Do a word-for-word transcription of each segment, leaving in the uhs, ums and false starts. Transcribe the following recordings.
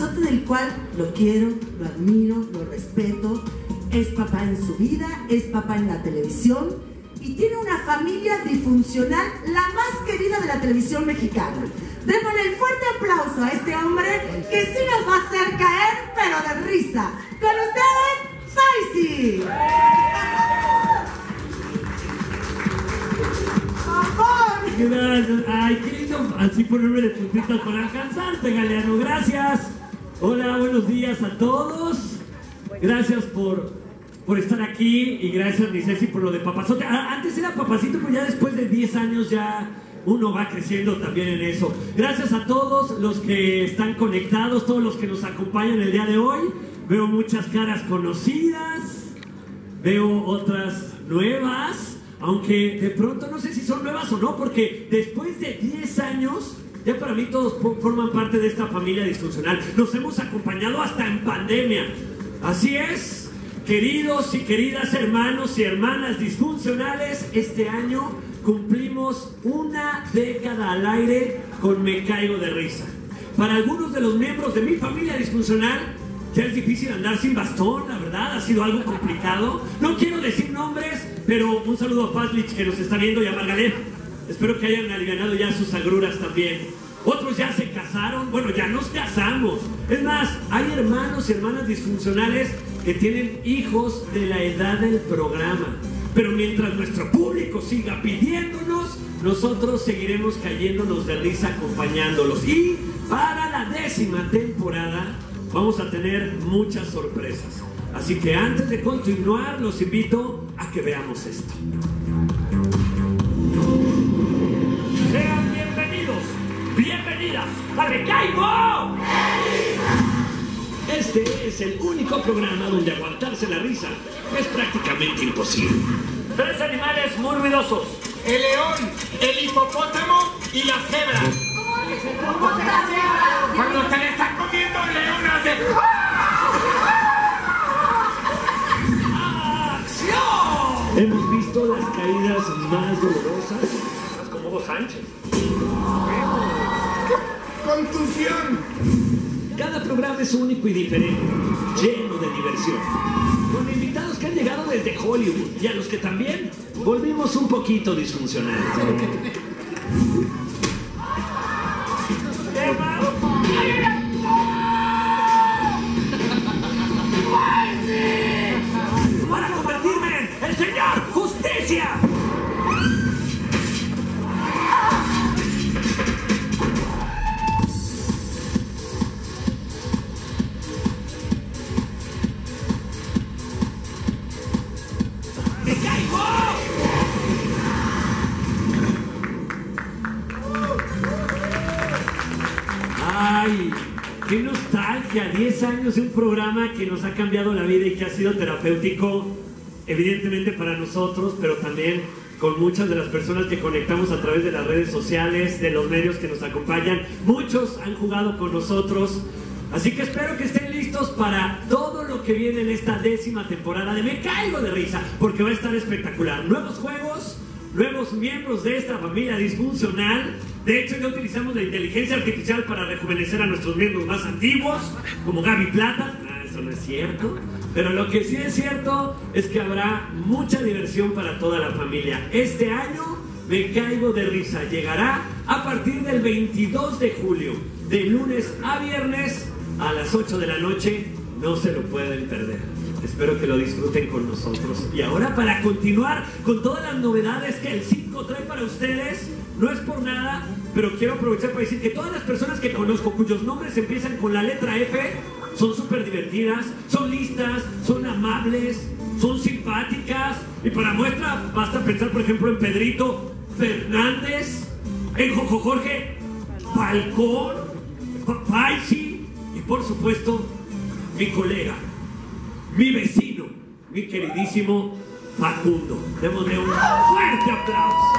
papazote del cual lo quiero, lo admiro, lo respeto. Es papá en su vida, es papá en la televisión y tiene una familia disfuncional, la más querida de la televisión mexicana. Démosle el fuerte aplauso a este hombre que sí nos va a hacer caer, pero de risa. Con ustedes, Faisy. Gracias. Ay, qué lindo así ponerme de puntitas para alcanzarte, Galeano. Gracias. Hola, buenos días a todos. Gracias por, por estar aquí y gracias, mi Ceci, por lo de papazote. Ah, antes era papacito, pero ya después de diez años ya uno va creciendo también en eso. Gracias a todos los que están conectados, todos los que nos acompañan el día de hoy. Veo muchas caras conocidas, veo otras nuevas. Aunque de pronto no sé si son nuevas o no, porque después de diez años, ya para mí todos forman parte de esta familia disfuncional. Nos hemos acompañado hasta en pandemia. Así es, queridos y queridas hermanos y hermanas disfuncionales, este año cumplimos una década al aire con Me Caigo de Risa. Para algunos de los miembros de mi familia disfuncional, ya es difícil andar sin bastón, la verdad, ha sido algo complicado. No quiero decir nombres, pero un saludo a Fazlich que nos está viendo y a Margaret. Espero que hayan alivianado ya sus agruras también. Otros ya se casaron, bueno, ya nos casamos. Es más, hay hermanos y hermanas disfuncionales que tienen hijos de la edad del programa. Pero mientras nuestro público siga pidiéndonos, nosotros seguiremos cayéndonos de risa acompañándolos. Y para la décima temporada vamos a tener muchas sorpresas. Así que antes de continuar, los invito a que veamos esto. Sean bienvenidos, bienvenidas a Me Caigo. Este es el único programa donde aguantarse la risa es prácticamente imposible. Tres animales muy ruidosos: el león, el hipopótamo y la cebra. ¿Cómo es el hipopótamo y la cebra? Cuando se le están comiendo el león hace... ¡Acción! Hemos visto las caídas más dolorosas, como Hugo Sánchez. ¡Contusión! Cada programa es único y diferente, lleno de diversión, con invitados que han llegado desde Hollywood y a los que también volvimos un poquito disfuncionales. ¡Para convertirme en el señor Justicia! ¡Me caigo! ¡Ay! ¡Qué nostalgia! diez años de un programa que nos ha cambiado la vida y que ha sido terapéutico, evidentemente para nosotros, pero también con muchas de las personas que conectamos a través de las redes sociales, de los medios que nos acompañan. Muchos han jugado con nosotros, así que espero que estén listos para todo lo que viene en esta décima temporada de Me Caigo de Risa, porque va a estar espectacular. Nuevos juegos, nuevos miembros de esta familia disfuncional. De hecho, ya utilizamos la inteligencia artificial para rejuvenecer a nuestros miembros más antiguos, como Gaby Plata. Ah, eso no es cierto. Pero lo que sí es cierto es que habrá mucha diversión para toda la familia. Este año, Me Caigo de Risa llegará a partir del veintidós de julio, de lunes a viernes a las ocho de la noche. No se lo pueden perder. Espero que lo disfruten con nosotros. Y ahora, para continuar con todas las novedades que el cinco trae para ustedes, no es por nada, pero quiero aprovechar para decir que todas las personas que conozco cuyos nombres empiezan con la letra F son súper divertidas, son listas, son amables, son simpáticas. Y para muestra basta pensar, por ejemplo, en Pedrito Fernández, en Jojo Jorge Falcón, Faisy y por supuesto mi colega, mi vecino, mi queridísimo Facundo. Démosle un fuerte aplauso.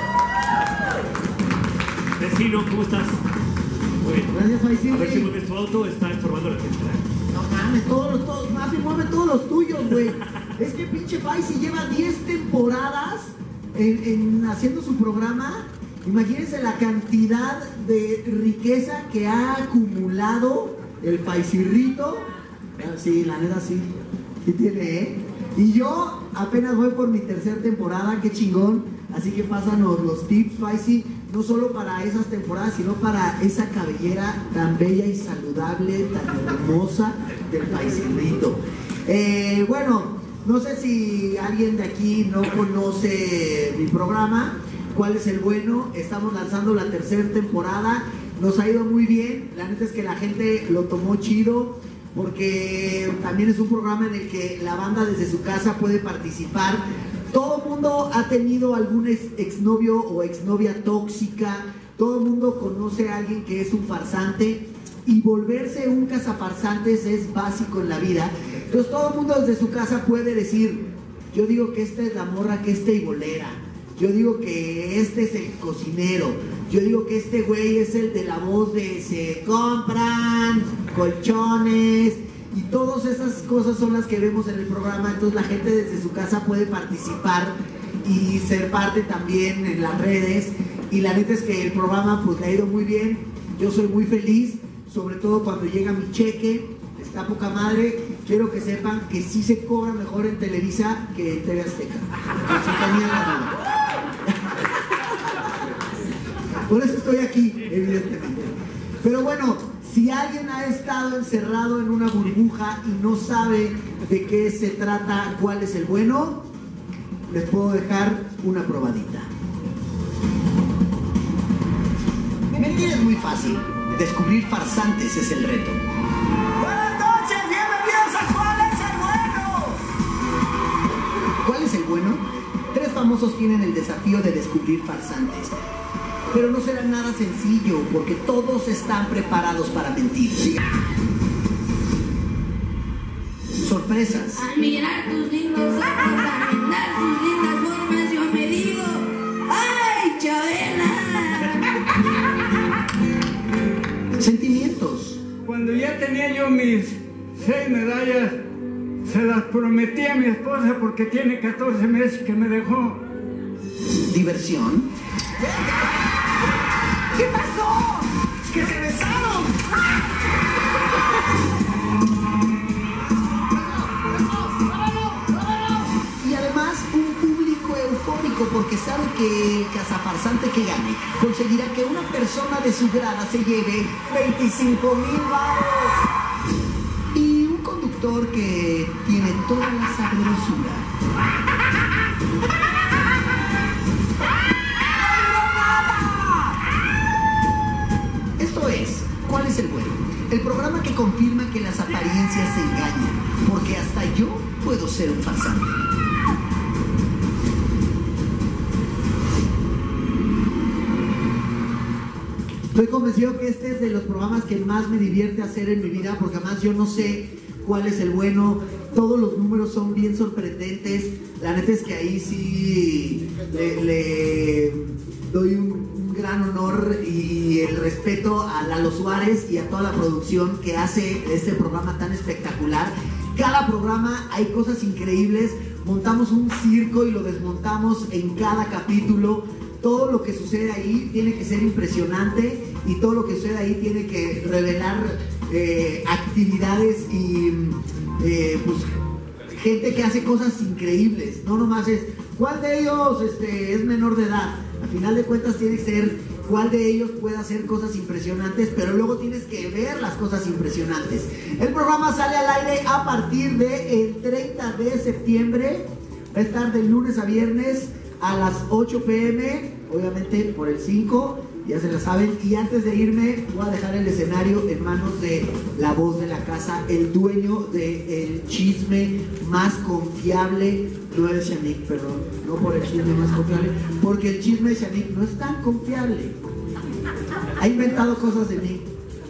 Vecino, ¿cómo estás? Muy bien. Gracias, Faisy. A ver si mueves tu auto, está estorbando la fiesta. No mames, todos los, todos, Mafi, mueve todos los tuyos, güey. Es que pinche Faisy lleva diez temporadas en, en haciendo su programa. Imagínense la cantidad de riqueza que ha acumulado el Faisirrito. Sí, la neta sí. Sí tiene, ¿eh? Y yo apenas voy por mi tercera temporada, qué chingón. Así que pásanos los tips, Faisy, no solo para esas temporadas, sino para esa cabellera tan bella y saludable, tan hermosa del Faisirrito. Eh, bueno, no sé si alguien de aquí no conoce mi programa, ¿Cuál es el bueno? Estamos lanzando la tercera temporada, nos ha ido muy bien, la neta es que la gente lo tomó chido, porque también es un programa en el que la banda desde su casa puede participar. Todo el mundo ha tenido algún ex, exnovio o exnovia tóxica, todo el mundo conoce a alguien que es un farsante, y volverse un cazafarsantes es básico en la vida. Entonces todo el mundo desde su casa puede decir, yo digo que esta es la morra que es teibolera, yo digo que este es el cocinero, yo digo que este güey es el de la voz de se compran colchones, y todas esas cosas son las que vemos en el programa. Entonces la gente desde su casa puede participar y ser parte también en las redes, y la neta es que el programa pues le ha ido muy bien, yo soy muy feliz, sobre todo cuando llega mi cheque, está poca madre. Quiero que sepan que sí se cobra mejor en Televisa que en T V Azteca, que sí tenían la duda. Por eso estoy aquí, evidentemente. Pero bueno, si alguien ha estado encerrado en una burbuja y no sabe de qué se trata, cuál es el bueno, les puedo dejar una probadita. Mentir es muy fácil, descubrir farsantes es el reto. Buenas noches, bienvenidos a ¿Cuál es el bueno? ¿Cuál es el bueno? Tres famosos tienen el desafío de descubrir farsantes. Pero no será nada sencillo, porque todos están preparados para mentir. Sorpresas. Al mirar tus lindos ojos, al mirar tus lindas formas, yo me digo, ¡ay, Chabela! Sentimientos. Cuando ya tenía yo mis seis medallas, se las prometí a mi esposa porque tiene catorce meses que me dejó. Diversión. ¿Qué pasó? ¡Que se besaron! Y además un público eufórico, porque sabe que el cazafarsante que gane conseguirá que una persona de su grada se lleve veinticinco mil baros. Y un conductor que tiene toda la sabrosura. Esto es, ¿Cuál es el bueno? El programa que confirma que las apariencias se engañan, porque hasta yo puedo ser un farsante. Estoy convencido que este es de los programas que más me divierte hacer en mi vida, porque además yo no sé cuál es el bueno, todos los números son bien sorprendentes. La neta es que ahí sí le, le doy un, un gran honor y el respeto a Lalo Suárez y a toda la producción que hace este programa tan espectacular. Cada programa hay cosas increíbles, montamos un circo y lo desmontamos en cada capítulo. Todo lo que sucede ahí tiene que ser impresionante, y todo lo que sucede ahí tiene que revelar eh, actividades y eh, pues, gente que hace cosas increíbles. No nomás es cuál de ellos este, es menor de edad. Al final de cuentas tiene que ser cuál de ellos puede hacer cosas impresionantes, pero luego tienes que ver las cosas impresionantes. El programa sale al aire a partir del treinta de septiembre. Va a estar de lunes a viernes a las ocho pe eme, obviamente por el cinco, ya se la saben. Y antes de irme, voy a dejar el escenario en manos de la voz de la casa, el dueño del chisme más confiable. No es Shanique, perdón, no por el chisme más confiable, porque el chisme de Shanique no es tan confiable. Ha inventado cosas de mí.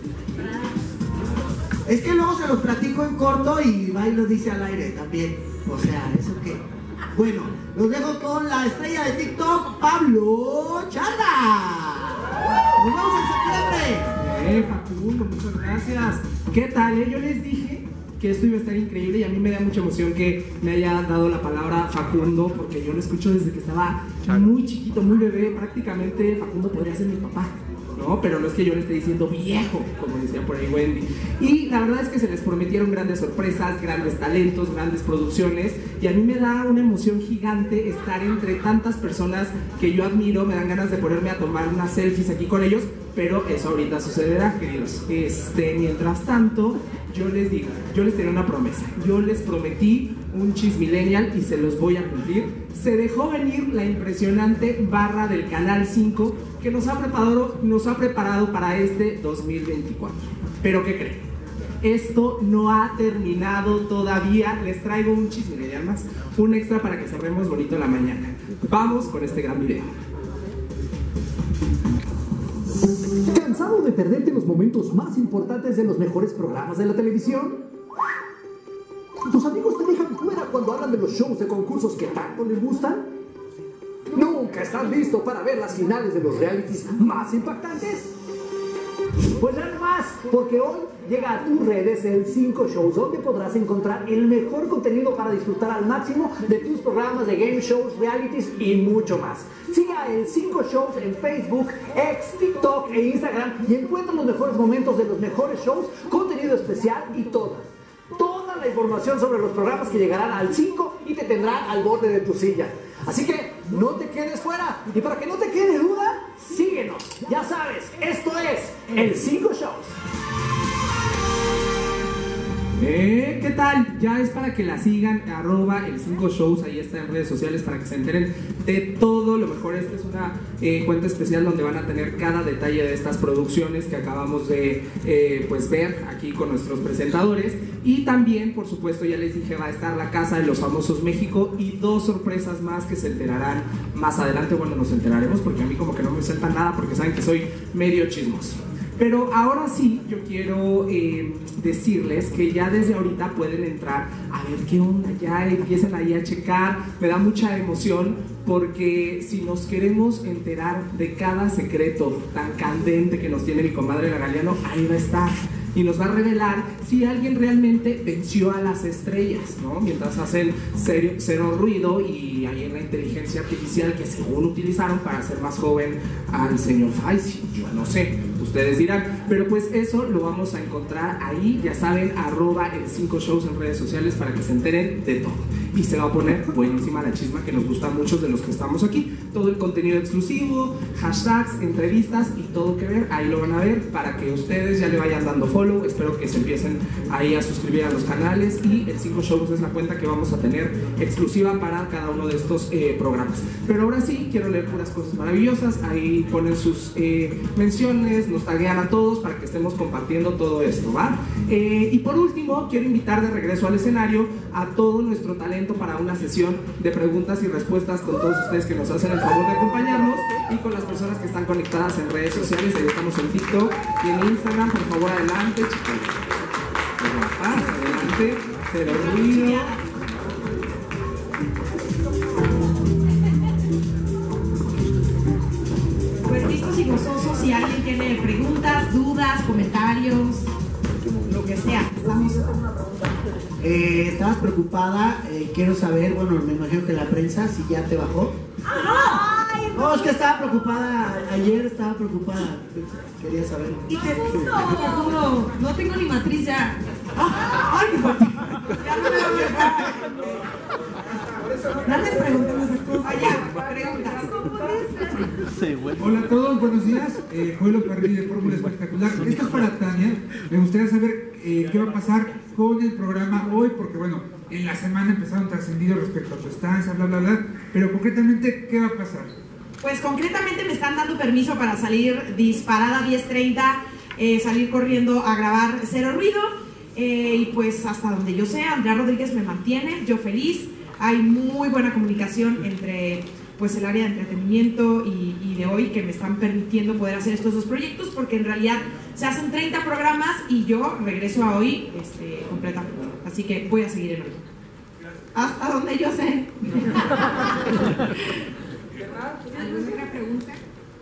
Es que luego se los platico en corto y va y lo dice al aire también. O sea, ¿eso qué? Bueno, los dejo con la estrella de TikTok, Pablo Charla. ¡Nos vemos en septiembre! Eh, Facundo, muchas gracias. ¿Qué tal? Eh? Yo les dije que esto iba a estar increíble, y a mí me da mucha emoción que me haya dado la palabra Facundo, porque yo lo escucho desde que estaba muy chiquito, muy bebé. Prácticamente Facundo podría ser mi papá. ¿no? Pero no es que yo le esté diciendo viejo, como decía por ahí Wendy. Y la verdad es que se les prometieron grandes sorpresas, grandes talentos, grandes producciones, y a mí me da una emoción gigante estar entre tantas personas que yo admiro. Me dan ganas de ponerme a tomar unas selfies aquí con ellos, pero eso ahorita sucederá, queridos. Este, mientras tanto, yo les digo, yo les tenía una promesa. Yo les prometí un Chismillennial y se los voy a cumplir. Se dejó venir la impresionante barra del Canal cinco que nos ha preparado, nos ha preparado para este dos mil veinticuatro. ¿Pero qué creen? Esto no ha terminado todavía. Les traigo un Chismillennial más, un extra para que cerremos bonito la mañana. Vamos con este gran video. ¿Cansado de perderte los momentos más importantes de los mejores programas de la televisión? ¿Tus amigos te dejan fuera cuando hablan de los shows de concursos que tanto les gustan? ¿Nunca estás listo para ver las finales de los realities más impactantes? Pues nada más, porque hoy llega a tus redes el cinco Shows, donde podrás encontrar el mejor contenido para disfrutar al máximo de tus programas de game shows, realities y mucho más. Sigue a el cinco Shows en Facebook, X, TikTok e Instagram y encuentra los mejores momentos de los mejores shows, contenido especial y toda, toda la información sobre los programas que llegarán al cinco y te tendrán al borde de tu silla. Así que no te quedes fuera, y para que no te quede duda, síguenos. Ya sabes, esto es el cinco Shows. Eh, ¿Qué tal? Ya es para que la sigan, arroba el cinco Shows, ahí está en redes sociales para que se enteren de todo lo mejor. Esta es una eh, cuenta especial donde van a tener cada detalle de estas producciones que acabamos de eh, pues ver aquí con nuestros presentadores. Y también, por supuesto, ya les dije, va a estar la Casa de los Famosos México y dos sorpresas más que se enterarán más adelante. Bueno, nos enteraremos porque a mí como que no me sueltan nada porque saben que soy medio chismoso. Pero ahora sí, yo quiero eh, decirles que ya desde ahorita pueden entrar a ver qué onda, ya empiecen ahí a checar. Me da mucha emoción porque si nos queremos enterar de cada secreto tan candente que nos tiene mi comadre la Galeano, ahí va a estar. Y nos va a revelar si alguien realmente venció a las estrellas, ¿no? Mientras hacen cero, cero ruido y ahí en la inteligencia artificial que según utilizaron para hacer más joven al señor Faisy. Yo no sé, ustedes dirán, pero pues eso lo vamos a encontrar ahí, ya saben, arroba el cinco Shows en redes sociales para que se enteren de todo. Y se va a poner buenísima la chisma que nos gusta a muchos de los que estamos aquí. Todo el contenido exclusivo, hashtags, entrevistas y todo que ver, ahí lo van a ver para que ustedes ya le vayan dando follow. Espero que se empiecen ahí a suscribir a los canales y el cinco Shows es la cuenta que vamos a tener exclusiva para cada uno de estos eh, programas. Pero ahora sí, quiero leer puras cosas maravillosas. Ahí ponen sus eh, menciones, nos taguean a todos para que estemos compartiendo todo esto, ¿va? Eh, y por último, quiero invitar de regreso al escenario a todo nuestro talento para una sesión de preguntas y respuestas con todos ustedes que nos hacen el favor de acompañarnos y con las personas que están conectadas en redes sociales. Ahí estamos en TikTok y en Instagram. Por favor, adelante, chicos. Adelante, cero ruido. Pues listos y gozosos, si alguien tiene preguntas, dudas, comentarios, lo que sea. Vamos. Eh, estabas preocupada, eh, quiero saber, bueno, me imagino que la prensa, si ya te bajó. ¡Ay! No, es que estaba preocupada, ayer estaba preocupada, quería saber. Y te juro, no tengo ni matriz ya. ¡Ay, mi matriz! Ya no me voy a dejar. Dale preguntas a esas cosas. Allá, preguntas. Hola a todos, buenos días. Eh, Joel Oparrillo de Fórmula Espectacular. Esto es para Tania. Me gustaría saber eh, qué va a pasar con el programa hoy, porque bueno, en la semana empezaron trascendidos respecto a tu estancia, bla, bla, bla. Pero concretamente, ¿qué va a pasar? Pues concretamente me están dando permiso para salir disparada a diez treinta, eh, salir corriendo a grabar Cero Ruido. Eh, y pues hasta donde yo sé, Andrea Rodríguez me mantiene, yo feliz. Hay muy buena comunicación entre pues el área de entretenimiento y, y de hoy que me están permitiendo poder hacer estos dos proyectos, porque en realidad se hacen treinta programas y yo regreso a hoy este, completamente. Así que voy a seguir en hoy. Hasta donde yo sé. ¿Alguna pregunta?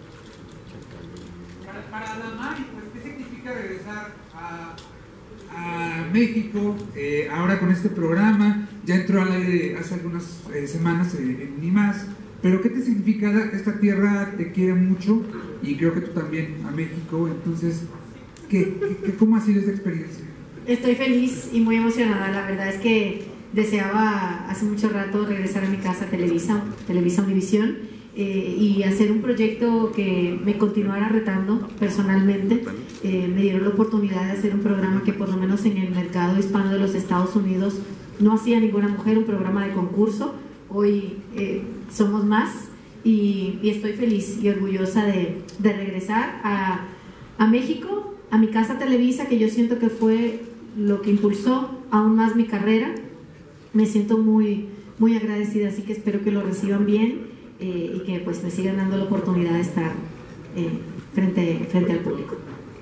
Para, para la Mari, pues, ¿qué significa regresar a, a México eh, ahora con este programa? Ya entró al aire hace algunas eh, semanas eh, en Ni Más. Pero ¿qué te significa? Esta tierra te quiere mucho y creo que tú también a México. Entonces, ¿qué, qué, ¿cómo ha sido esta experiencia? Estoy feliz y muy emocionada. La verdad es que deseaba hace mucho rato regresar a mi casa Televisa, Televisa Univisión, eh, y hacer un proyecto que me continuara retando personalmente. Eh, me dieron la oportunidad de hacer un programa que por lo menos en el mercado hispano de los Estados Unidos no hacía ninguna mujer, un programa de concurso. Hoy eh, somos más y, y estoy feliz y orgullosa de, de regresar a, a México, a mi casa Televisa, que yo siento que fue lo que impulsó aún más mi carrera. Me siento muy, muy agradecida, así que espero que lo reciban bien eh, y que pues me sigan dando la oportunidad de estar eh, frente, frente al público.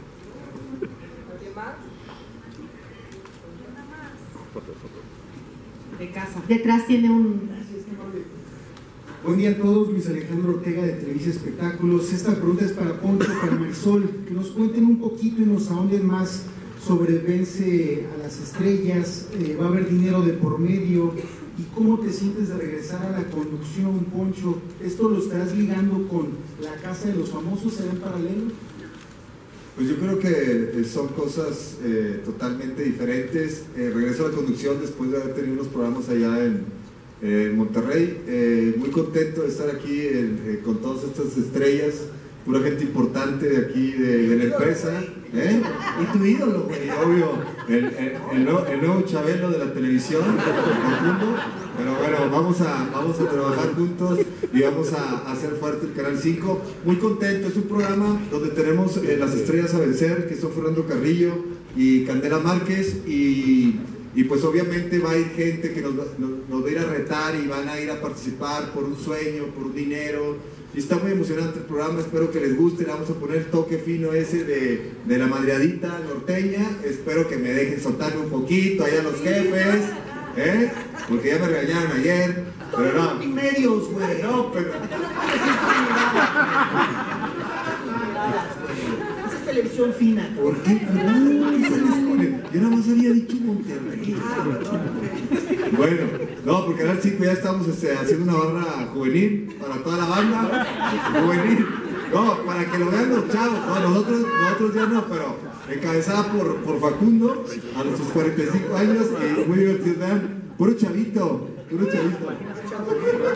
De casa. Detrás tiene un... Buen día a todos, Luis Alejandro Ortega de Televisa Espectáculos. Esta pregunta es para Poncho, para Marisol, que nos cuenten un poquito y nos ahonden más sobre Vence a las Estrellas. Eh, va a haber dinero de por medio, y cómo te sientes de regresar a la conducción, Poncho. ¿Esto lo estarás ligando con La Casa de los Famosos? ¿Será en paralelo? Pues yo creo que son cosas eh, totalmente diferentes. Eh, regreso a la conducción después de haber tenido unos programas allá en, eh, en Monterrey. Eh, muy contento de estar aquí en, eh, con todas estas estrellas, pura gente importante de aquí, de, de la empresa. ¿Eh? Y tu ídolo, güey. Obvio, el, el, el, nuevo, el nuevo Chabelo de la televisión, profundo. Pero bueno, vamos a, vamos a trabajar juntos y vamos a, a hacer fuerte el Canal cinco. Muy contento, es un programa donde tenemos eh, las estrellas a vencer, que son Fernando Carrillo y Candela Márquez, y, y pues obviamente va a ir gente que nos, nos, nos va a ir a retar y van a ir a participar por un sueño, por un dinero. Y está muy emocionante el programa, espero que les guste. Le vamos a poner el toque fino ese de, de la madreadita norteña. Espero que me dejen soltarme un poquito allá los jefes, ¿eh? Porque ya me regañaron ayer, pero no. Y medios, güey. No, pero... Esa es televisión fina. ¿Por qué? ¿Qué se les pone? Yo nada más había dicho Monterrey. Bueno, no, porque Canal cinco ya estamos este, haciendo una barra juvenil para toda la banda. Juvenil. No, para que lo vean los chavos. No, nosotros, nosotros ya no, pero encabezada por, por Facundo a los cuarenta y cinco años y muy divertido. Vean, puro chavito, puro chavito.